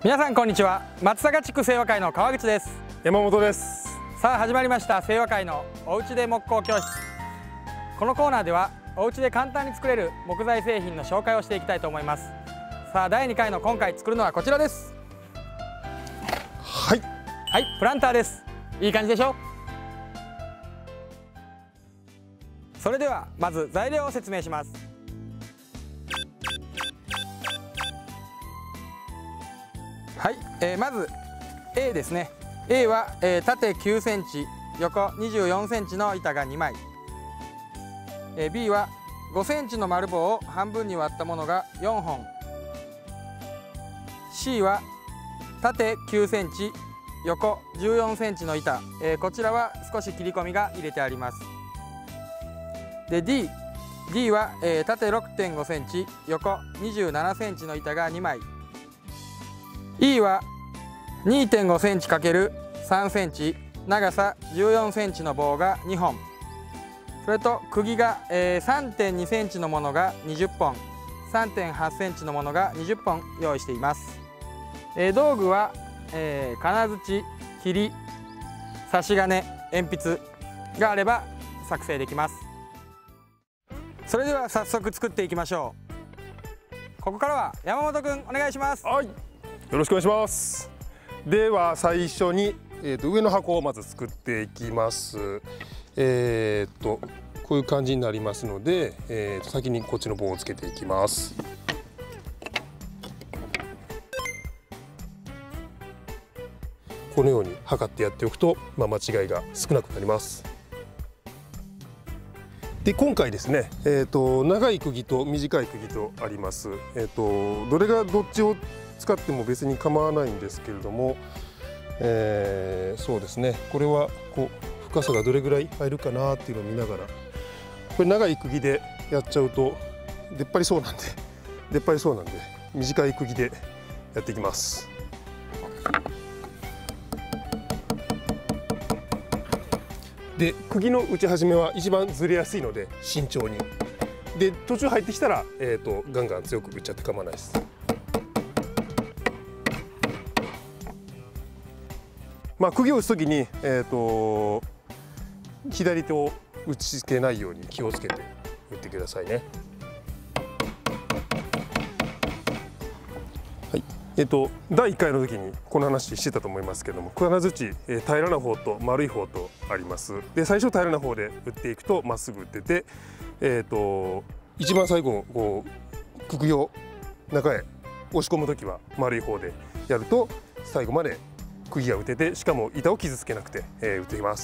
皆さんこんにちは。松阪地区清和会の川口です。 山本です。 さあ始まりました清和会のおうちで木工教室。このコーナーではおうちで簡単に作れる木材製品の紹介をしていきたいと思います。さあ第2回の今回作るのはこちらです。 はい、 プランターです。いい感じでしょ。それではまず材料を説明します。まず A ですね。 A は、縦9センチ横24センチの板が2枚、B は5センチの丸棒を半分に割ったものが4本、 C は縦9センチ横14センチの板、こちらは少し切り込みが入れてあります。で D は、縦 6.5 センチ横27センチの板が2枚、E は 2.5 センチ ×3 センチ長さ14センチの棒が2本、それと釘が、3.2 センチのものが20本 3.8 センチのものが20本用意しています。道具は、金槌、切り、差し金、鉛筆があれば作成できます。それでは早速作っていきましょう。ここからは山本くんお願いします。 はい、よろしくお願いします。では最初に、上の箱をまず作っていきます。こういう感じになりますので、先にこっちの棒をつけていきます。このように測ってやっておくと、間違いが少なくなります。で今回ですね、長い釘と短い釘とあります。どれがどっちを使っても別に構わないんですけれども、そうですね、これはこう深さがどれぐらい入るかなっていうのを見ながら、これ長い釘でやっちゃうと出っ張りそうなんで短い釘でやっていきます。で釘の打ち始めは一番ずれやすいので慎重に、で途中入ってきたら、ガンガン強く打っちゃって構わないです。釘を打つ時に、左手を打ちつけないように気をつけて打ってくださいね。第1回の時にこの話してたと思いますけども、金槌、平らな方と丸い方とあります。で最初平らな方で打っていくとまっすぐ打ってて、一番最後こう釘を中へ押し込む時は丸い方でやると最後まで釘が打てて、しかも板を傷つけなくて、打っています。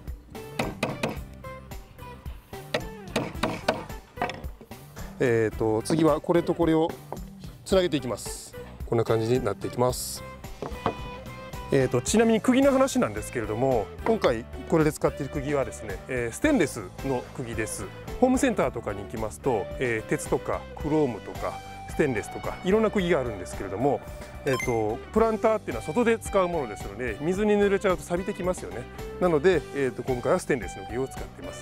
次はこれとこれをつなげていきます。こんな感じになっていきます。ちなみに釘の話なんですけれども、今回これで使っている釘はですね、ステンレスの釘です。ホームセンターとかに行きますと、鉄とかクロームとかステンレスとかいろんな釘があるんですけれども、プランターっていうのは外で使うものですので、水に濡れちゃうと錆びてきますよね。なので、今回はステンレスの釘を使っています。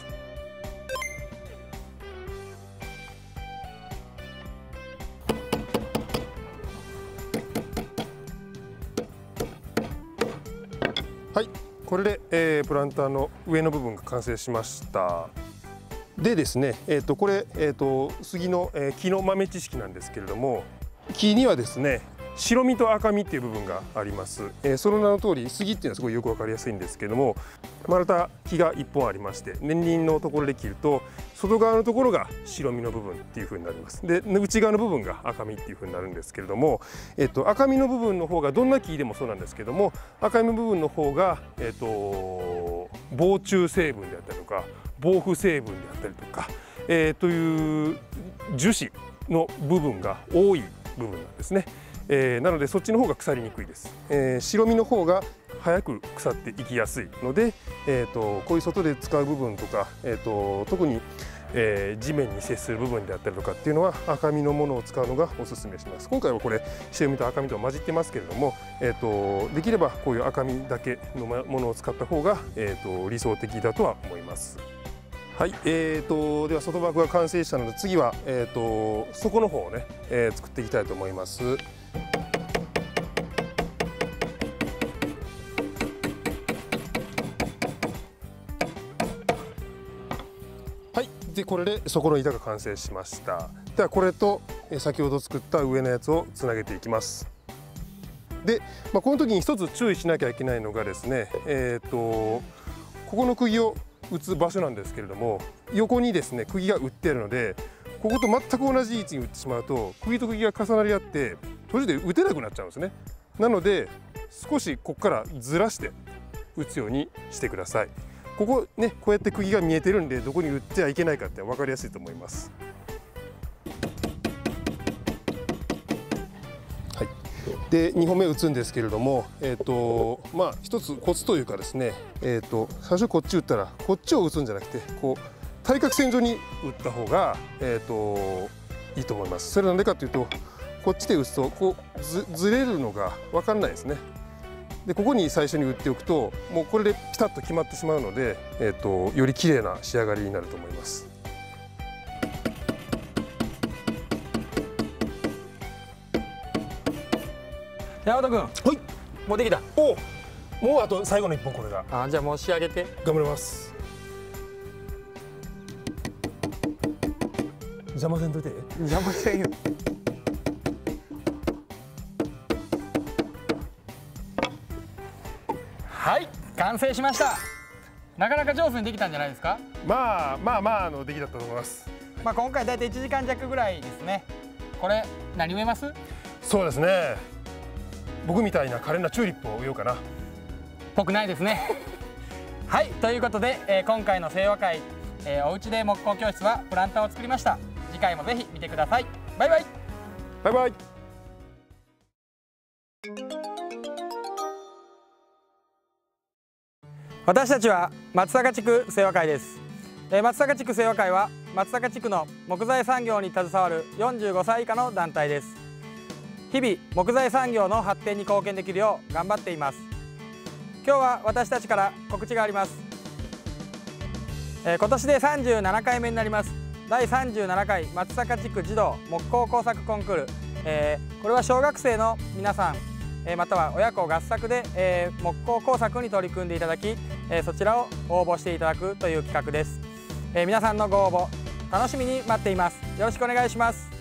はい、これで、プランターの上の部分が完成しました。でですね、これ、杉の、木の豆知識なんですけれども、木にはですね白身と赤身っていう部分があります。その名の通り杉っていうのはすごいよく分かりやすいんですけれども、丸太木が1本ありまして、年輪のところで切ると外側のところが白身の部分っていう風になります。で内側の部分が赤身っていう風になるんですけれども、赤身の部分の方がどんな木でもそうなんですけども、赤身の部分の方が、防虫成分であったりとか防腐成分であったりとか、という樹脂の部分が多い部分なんですね。なのでそっちの方が腐りにくいです。白身の方が早く腐っていきやすいので、こういう外で使う部分とか、特に、地面に接する部分であったりとかっていうのは赤身のものを使うのがおすすめします。今回はこれ白身と赤身と混じってますけれども、できればこういう赤身だけのものを使った方が、理想的だとは思います。はい、では外箱が完成したので、次は、底の方をね、作っていきたいと思います。 でこれで底の板が完成しました。ではこれと先ほど作った上のやつをつなげていきます。で、この時に一つ注意しなきゃいけないのがですね、ここの釘を打つ場所なんですけれども、横にですね釘が打ってあるので、ここと全く同じ位置に打ってしまうと釘と釘が重なり合って途中で打てなくなっちゃうんですね。なので少しここからずらして打つようにしてください。ここね、こうやって釘が見えてるんで、どこに打ってはいけないかって分かりやすいと思います。はい、で2本目打つんですけれども、一つコツというかですね、最初こっち打ったらこっちを打つんじゃなくて、こう対角線上に打った方が、いいと思います。それなんでかというと、こっちで打つとこうずれるのが分かんないですね。でここに最初に打っておくと、もうこれでピタッと決まってしまうので、より綺麗な仕上がりになると思います。 山本君、はい、もうできた。 もうあと最後の1本、これが。 じゃあもう仕上げて。 頑張ります。邪魔せんといて。 邪魔せんよ。はい、完成しました。なかなか上手にできたんじゃないですか。 出来だったと思います。 今回だいたい1時間弱ぐらいですね。これ何植えます？ そうですね、僕みたいな可憐なチューリップを植えようかな。 ぽくないですね。はい、ということで、今回の清和会、おうちで木工教室はプランターを作りました。次回もぜひ見てください。バイバイ。 バイバイ。 私たちは松阪地区清和会です。松阪地区清和会は松阪地区の木材産業に携わる45歳以下の団体です。日々木材産業の発展に貢献できるよう頑張っています。今日は私たちから告知があります。今年で37回目になります第37回松阪地区児童木工工作コンクール、これは小学生の皆さんまたは親子合作で、木工工作に取り組んでいただき、そちらを応募していただくという企画です。皆さんのご応募楽しみに待っています。よろしくお願いします。